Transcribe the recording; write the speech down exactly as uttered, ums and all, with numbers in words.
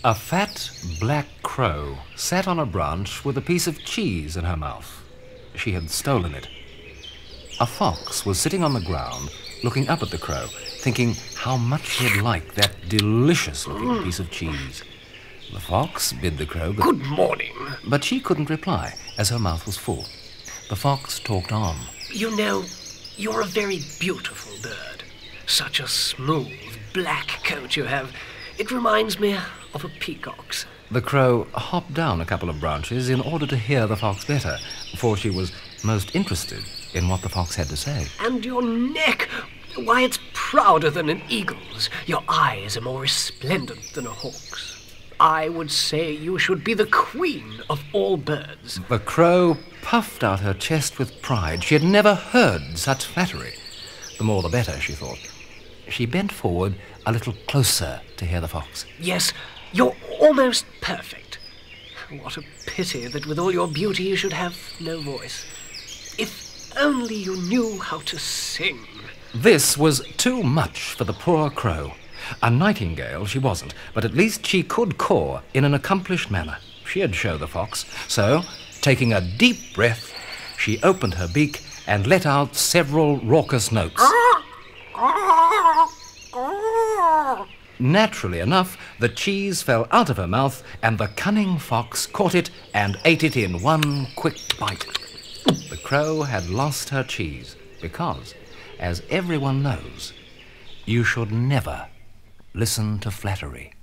A fat black crow sat on a branch with a piece of cheese in her mouth. She had stolen it. A fox was sitting on the ground, looking up at the crow, thinking how much he'd like that delicious-looking piece of cheese. The fox bid the crow good, good morning. But she couldn't reply, as her mouth was full. The fox talked on. You know, you're a very beautiful bird. Such a smooth, black coat you have. It reminds me of a peacock's. The crow hopped down a couple of branches in order to hear the fox better, for she was most interested in what the fox had to say. And your neck, why, it's prouder than an eagle's. Your eyes are more resplendent than a hawk's. I would say you should be the queen of all birds. The crow puffed out her chest with pride. She had never heard such flattery. The more the better, she thought. She bent forward a little closer to hear the fox. Yes, you're almost perfect. What a pity that with all your beauty you should have no voice. If only you knew how to sing. This was too much for the poor crow. A nightingale she wasn't, but at least she could caw in an accomplished manner. She'd show the fox. So, taking a deep breath, she opened her beak and let out several raucous notes. Naturally enough, the cheese fell out of her mouth, and the cunning fox caught it and ate it in one quick bite. The crow had lost her cheese because, as everyone knows, you should never listen to flattery.